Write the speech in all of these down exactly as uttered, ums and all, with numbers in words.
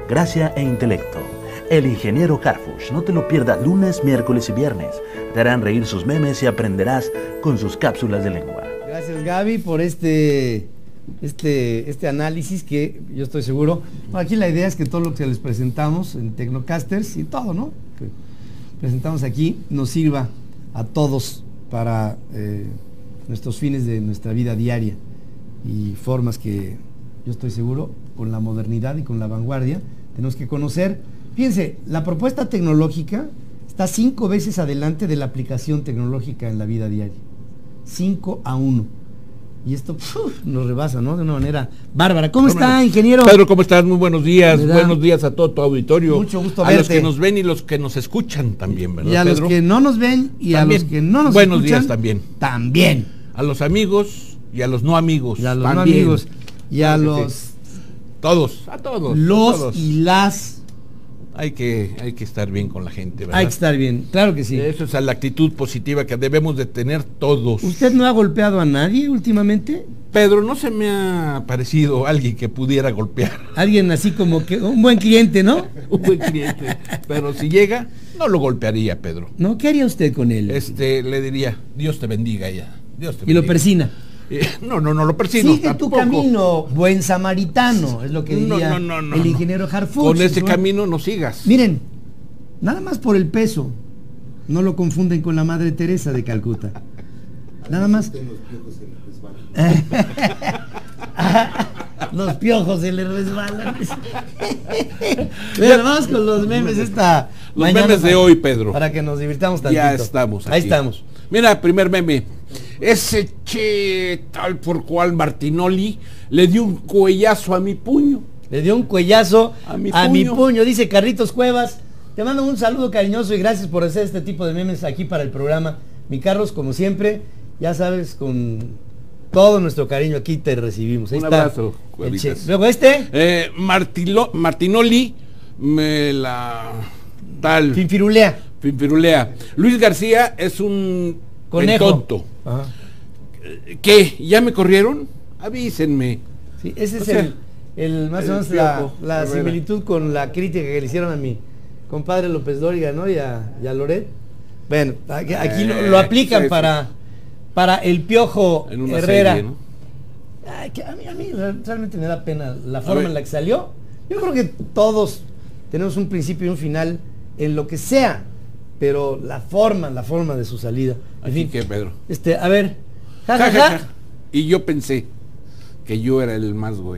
gracia e intelecto. El ingeniero Harfuch, no te lo pierdas lunes, miércoles y viernes. Te harán reír sus memes y aprenderás con sus cápsulas de lengua. Gracias, Gaby, por este, este, este análisis que yo estoy seguro. Bueno, aquí la idea es que todo lo que les presentamos en Tecnocasters y todo, ¿no? Que presentamos aquí nos sirva a todos para eh, nuestros fines de nuestra vida diaria y formas que yo estoy seguro con la modernidad y con la vanguardia tenemos que conocer. Fíjense, la propuesta tecnológica está cinco veces adelante de la aplicación tecnológica en la vida diaria. cinco a uno. Y esto uf, nos rebasa, ¿no? De una manera bárbara. ¿Cómo Bueno, está, ingeniero? Pedro, ¿cómo estás? Muy buenos días. Buenos días a todo tu auditorio. Mucho gusto a verte. los que nos ven y los que nos escuchan también, ¿verdad, Y a Pedro? los que no nos ven y También. a los que no nos Buenos escuchan. días también. También. A los amigos y a los no amigos. Y a los también. no amigos. Y a Claro que los... sí. Todos, a todos. Los a todos. y las... Hay que, hay que estar bien con la gente, ¿verdad? Hay que estar bien, claro que sí. Eso es la actitud positiva que debemos de tener todos. ¿Usted no ha golpeado a nadie últimamente? Pedro, no se me ha parecido alguien que pudiera golpear. Alguien así como que un buen cliente, ¿no? Un buen cliente. Pero si llega, no lo golpearía, Pedro. ¿No? ¿Qué haría usted con él? Este, le diría, Dios te bendiga ya. Dios te Y bendiga. lo persina. Eh, no, no, no lo persino. Sigue tu tampoco. camino, buen samaritano, es lo que No, diría no, no, no, el no. ingeniero Harfuch. Con ese ¿no? camino no sigas. Miren, nada más por el peso, no lo confunden con la Madre Teresa de Calcuta. Nada más. Los piojos se le resbalan. Bueno, vamos con los memes esta Los mañana memes de para- hoy, Pedro. Para que nos divirtamos tantito. Ya estamos Ahí aquí. estamos. Mira, primer meme. Ese che tal por cual Martinoli le dio un cuellazo a mi puño. Le dio un cuellazo A mi a mi puño. puño, dice Carlitos Cuevas. Te mando un saludo cariñoso y gracias por hacer este tipo de memes aquí para el programa. Mi Carlos, como siempre, ya sabes, con todo nuestro cariño aquí te recibimos. Ahí Un está abrazo, el Cuevitas. che. Luego este, Eh, Martilo- Martinoli me la tal Finfirulea. finfirulea. Luis García es un Conejo. tonto. Ajá. ¿Qué? ¿Ya me corrieron? Avísenme. Sí, ese es O sea, el, el más o el menos la, Piojo la Herrera. similitud con la crítica que le hicieron a mi compadre López Dóriga, ¿no? Y a, y a Loret. Bueno, aquí, aquí lo, lo Eh, aplican sí, sí. para, para el Piojo En una Herrera. serie, ¿no? Ay, que a mí, a mí realmente me da pena la forma ver. en la que salió. Yo creo que todos tenemos un principio y un final en lo que sea, pero la forma, la forma de su salida. En Así fin, que, Pedro. este, a ver, ja, Ja, ja, ja, ja. ja. Y yo pensé que yo era el más güey.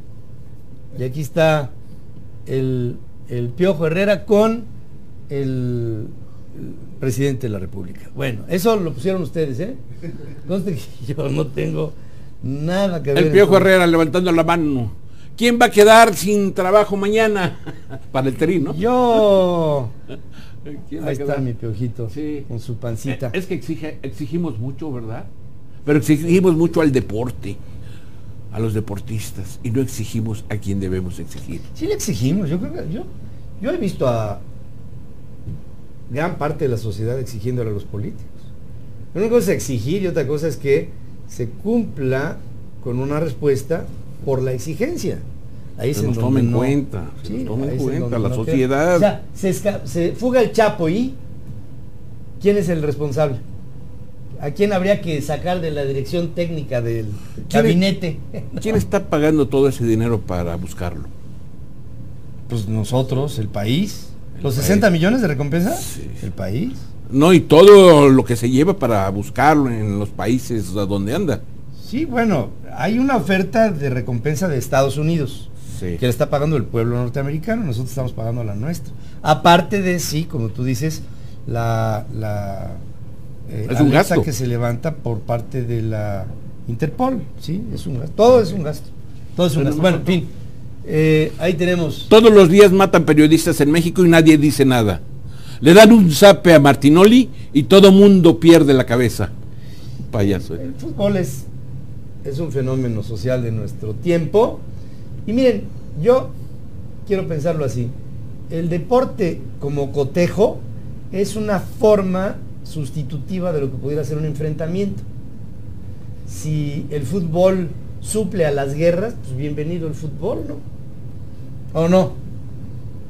Y aquí está el, el Piojo Herrera con el, el presidente de la República. Bueno, eso lo pusieron ustedes, ¿eh? Conste que yo no tengo nada que ver. El en Piojo todo. Herrera levantando la mano. ¿Quién va a quedar sin trabajo mañana? Para el Tri, ¿no? Yo. ¿Quién va a Ahí está quedar? mi Piojito, Sí. con su pancita. Eh, Es que exige, exigimos mucho, ¿verdad? Pero exigimos mucho al deporte, a los deportistas, y no exigimos a quien debemos exigir. Sí le exigimos, yo creo que yo, yo he visto a gran parte de la sociedad exigiéndole a los políticos. Una cosa es exigir y otra cosa es que se cumpla con una respuesta por la exigencia. Ahí es Se en nos donde tome en no- cuenta, se Sí, nos tome ahí en es cuenta donde la no queda. sociedad. O sea, se, esca- se fuga el Chapo y ¿quién es el responsable? ¿A quién habría que sacar de la dirección técnica del ¿Quién es- gabinete? ¿Quién está pagando todo ese dinero para buscarlo? Pues nosotros, el país. El ¿Los país. sesenta millones de recompensa? Sí. El país. No, y todo lo que se lleva para buscarlo en los países a donde anda. Sí, bueno, hay una oferta de recompensa de Estados Unidos Sí. que le está pagando el pueblo norteamericano, nosotros estamos pagando la nuestra. Aparte de, sí, como tú dices, la, la eh, Es un alerta gasto. que se levanta por parte de la Interpol, sí, es un gasto. Todo es un gasto. Todo es un Pero gasto. no Bueno, en faltó. fin, eh, ahí tenemos. Todos los días matan periodistas en México y nadie dice nada. Le dan un zape a Martinoli y todo mundo pierde la cabeza. Payaso. ¿eh? El fútbol es, es un fenómeno social de nuestro tiempo. Y miren, yo quiero pensarlo así. El deporte como cotejo es una forma sustitutiva de lo que pudiera ser un enfrentamiento. Si el fútbol suple a las guerras, pues bienvenido el fútbol, ¿no? ¿O no?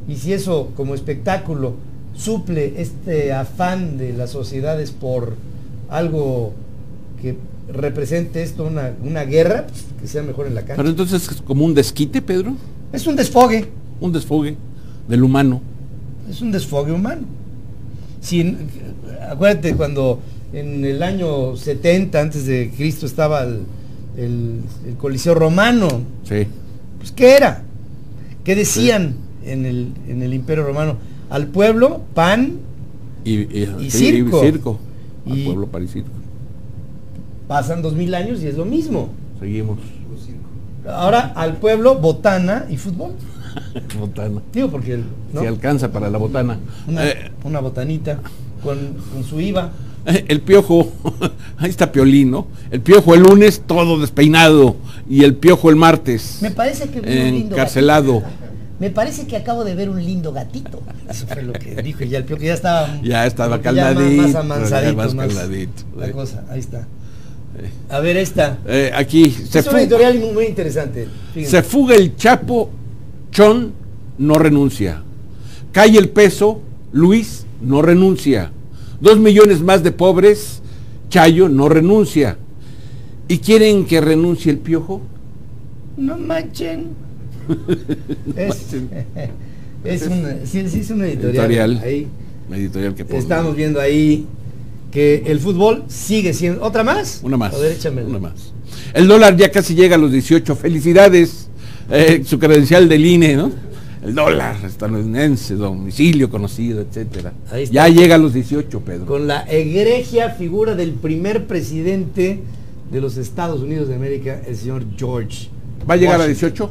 y si eso como espectáculo suple este afán de las sociedades por algo que represente esto, una, una guerra, pues, que sea mejor en la cancha. Pero entonces es como un desquite, Pedro. Es un desfogue. Un desfogue del humano. Es un desfogue humano. Si, acuérdate cuando en el año setenta antes de Cristo estaba el, el, el Coliseo Romano. Sí. Pues ¿qué era? ¿Qué decían sí. en, el, en el Imperio Romano? Al pueblo, pan y, y, y sí, circo. Y circo. Al y pueblo, pan y circo. Pasan dos mil años y es lo mismo. Seguimos. Ahora al pueblo, botana y fútbol. Botana. Digo, porque ¿no? Si alcanza para la botana. Una, eh, una botanita con, con su I V A. El Piojo, ahí está Piolín, ¿no? El Piojo el lunes todo despeinado y el Piojo el martes. Me parece que vi un lindo encarcelado. gatito. Me parece que acabo de ver un lindo gatito. Eso fue lo que dijo ya el Piojo, que ya estaba ya estaba calmadito, más, más amansadito, más más calmadito. La cosa, ahí está. A ver esta. Eh, aquí se es una editorial muy, muy interesante. Fíjense. Se fuga el Chapo, Chon no renuncia. Cae el peso, Luis no renuncia. Dos millones más de pobres, Chayo no renuncia. ¿Y quieren que renuncie el Piojo? No manchen. es, es, una, sí, sí, es una editorial. Editorial, ahí. editorial que pone. Estamos viendo ahí que el fútbol sigue siendo. ¿Otra más? Una más. A ver, échame. Una más. El dólar ya casi llega a los dieciocho. Felicidades. Eh, su credencial del I N E, ¿no? El dólar estadounidense, domicilio conocido, etcétera. Ya llega a los dieciocho, Pedro. Con la egregia figura del primer presidente de los Estados Unidos de América, el señor George. ¿Va a llegar Washington. a dieciocho?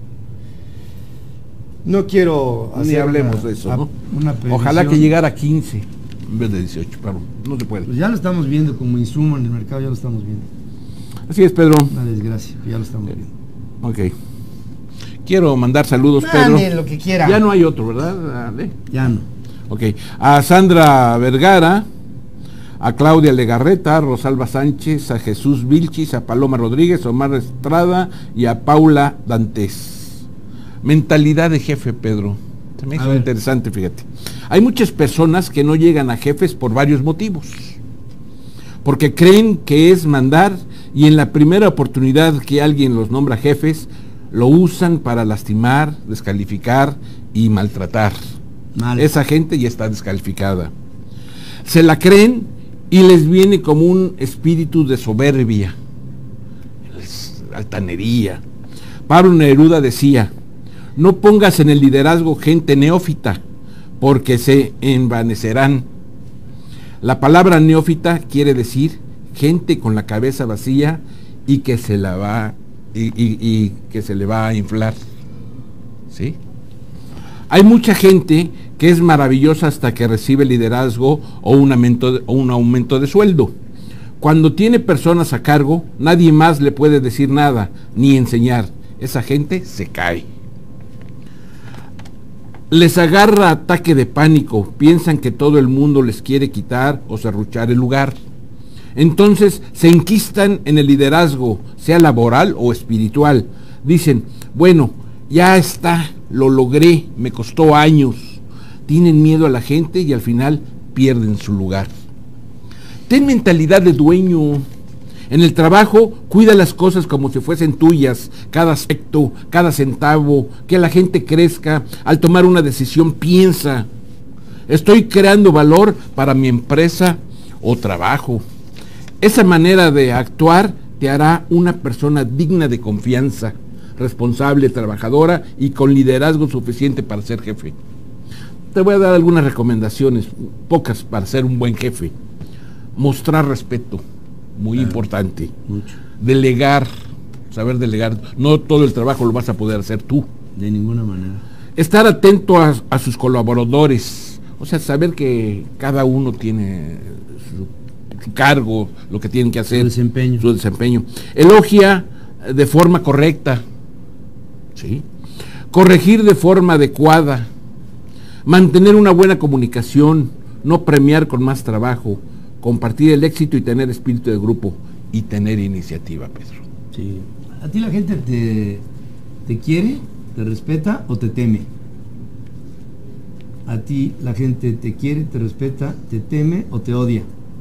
No quiero Ni hablemos una, de eso, ¿no? Una Ojalá que llegara a quince en vez de dieciocho, pero no se puede. Pues ya lo estamos viendo como insumo en el mercado, ya lo estamos viendo. Así es, Pedro. Una desgracia, ya lo estamos viendo. Ok. Quiero mandar saludos, Mande Pedro. Lo que quiera. Ya no hay otro, ¿verdad? Dale. Ya no. Ok. A Sandra Vergara, a Claudia Legarreta, a Rosalba Sánchez, a Jesús Vilchis, a Paloma Rodríguez, a Omar Estrada y a Paula Dantes. Mentalidad de jefe, Pedro. Se me hizo interesante, fíjate. Hay muchas personas que no llegan a jefes por varios motivos. Porque creen que es mandar y en la primera oportunidad que alguien los nombra jefes, lo usan para lastimar, descalificar y maltratar. Mal. Esa gente ya está descalificada. Se la creen y les viene como un espíritu de soberbia, altanería. Pablo Neruda decía: no pongas en el liderazgo gente neófita, porque se envanecerán. La palabra neófita quiere decir gente con la cabeza vacía y que se la va Y, y, y que se le va a inflar. ¿Sí? Hay mucha gente que es maravillosa hasta que recibe liderazgo o un aumento de, o un aumento de sueldo. Cuando tiene personas a cargo, nadie más le puede decir nada ni enseñar. Esa gente se cae. Les agarra ataque de pánico, piensan que todo el mundo les quiere quitar o serruchar el lugar. Entonces se enquistan en el liderazgo, sea laboral o espiritual. Dicen: bueno, ya está, lo logré, me costó años. Tienen miedo a la gente y al final pierden su lugar. Ten mentalidad de dueño. En el trabajo, cuida las cosas como si fuesen tuyas, cada aspecto, cada centavo, que la gente crezca. Al tomar una decisión, piensa: estoy creando valor para mi empresa o trabajo. Esa manera de actuar te hará una persona digna de confianza, responsable, trabajadora y con liderazgo suficiente para ser jefe. Te voy a dar algunas recomendaciones, pocas, para ser un buen jefe. Mostrar respeto, muy claro, importante. Mucho. Delegar, saber delegar. No todo el trabajo lo vas a poder hacer tú. De ninguna manera. Estar atento a, a sus colaboradores, o sea, saber que cada uno tiene su su cargo, lo que tienen que hacer, su desempeño. Su desempeño. Elogia de forma correcta, ¿sí? Corregir de forma adecuada, mantener una buena comunicación, no premiar con más trabajo, compartir el éxito y tener espíritu de grupo y tener iniciativa, Pedro. Sí. ¿A ti la gente te, te quiere, te respeta o te teme? a ti la gente te quiere, te respeta, te teme o te odia?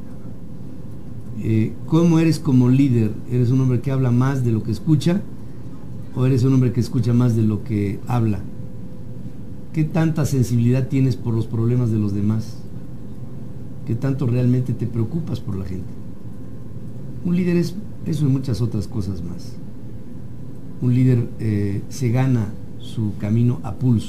Eh, ¿Cómo eres como líder? ¿Eres un hombre que habla más de lo que escucha o eres un hombre que escucha más de lo que habla? ¿Qué tanta sensibilidad tienes por los problemas de los demás? ¿Qué tanto realmente te preocupas por la gente? Un líder es eso y muchas otras cosas más. Un líder eh, se gana su camino a pulso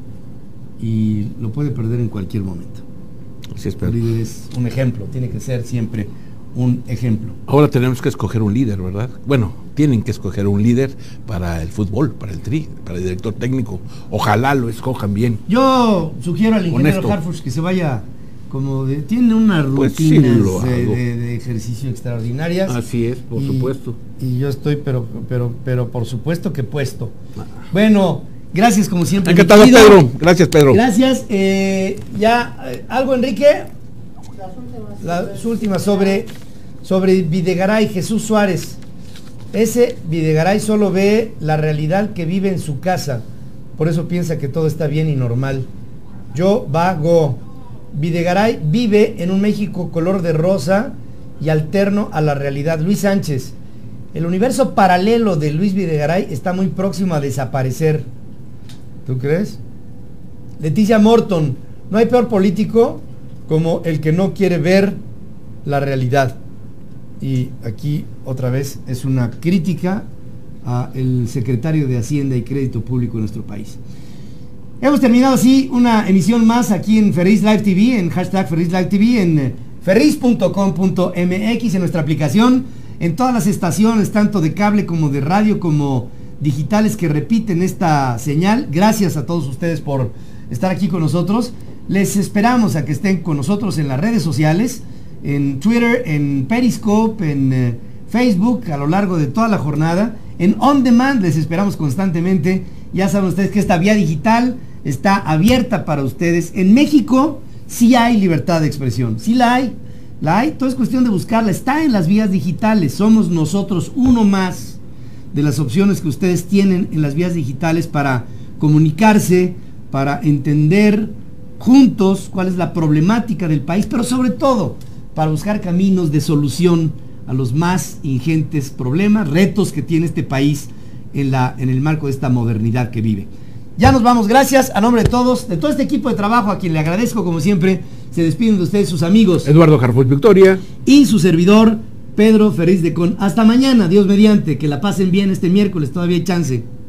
y lo puede perder en cualquier momento. Así es, Pedro. Un líder es un ejemplo, tiene que ser siempre un ejemplo. Ahora tenemos que escoger un líder, ¿verdad? Bueno, tienen que escoger un líder para el fútbol, para el Tri, para el director técnico. Ojalá lo escojan bien. Yo sugiero al ingeniero Honesto. Harfuch que se vaya como de, tiene unas Pues sí, rutinas lo de, hago. de, de ejercicio extraordinarias. Así es, por y, supuesto. Y yo estoy, pero, pero, pero por supuesto que puesto. Bueno, gracias como siempre. Encantado, mi querido. Pedro. Gracias, Pedro. Gracias. Eh, ya, eh, ¿algo, Enrique? Las últimas sobre, sobre Videgaray, Jesús Suárez. Ese Videgaray solo ve la realidad que vive en su casa. Por eso piensa que todo está bien y normal. Yo vago. Videgaray vive en un México color de rosa y alterno a la realidad. Luis Sánchez. El universo paralelo de Luis Videgaray está muy próximo a desaparecer. ¿Tú crees? Leticia Morton. No hay peor político como el que no quiere ver la realidad. Y aquí otra vez es una crítica al secretario de Hacienda y Crédito Público de nuestro país. Hemos terminado así una emisión más aquí en Ferris Live T V, en hashtag Ferris Live T V, en ferris punto com punto m x, en nuestra aplicación, en todas las estaciones, tanto de cable como de radio, como digitales que repiten esta señal. Gracias a todos ustedes por estar aquí con nosotros. Les esperamos a que estén con nosotros en las redes sociales, en Twitter, en Periscope, en eh, Facebook, a lo largo de toda la jornada. En On Demand les esperamos constantemente. Ya saben ustedes que esta vía digital está abierta para ustedes. En México sí hay libertad de expresión, sí la hay, la hay, todo es cuestión de buscarla, está en las vías digitales. Somos nosotros uno más de las opciones que ustedes tienen en las vías digitales para comunicarse, para entender juntos cuál es la problemática del país, pero sobre todo para buscar caminos de solución a los más ingentes problemas, retos que tiene este país en, la, en el marco de esta modernidad que vive. Ya nos vamos, gracias a nombre de todos, de todo este equipo de trabajo a quien le agradezco como siempre. Se despiden de ustedes sus amigos Eduardo Harfuch Victoria y su servidor Pedro Ferriz de Con. Hasta mañana, Dios mediante, que la pasen bien este miércoles, todavía hay chance.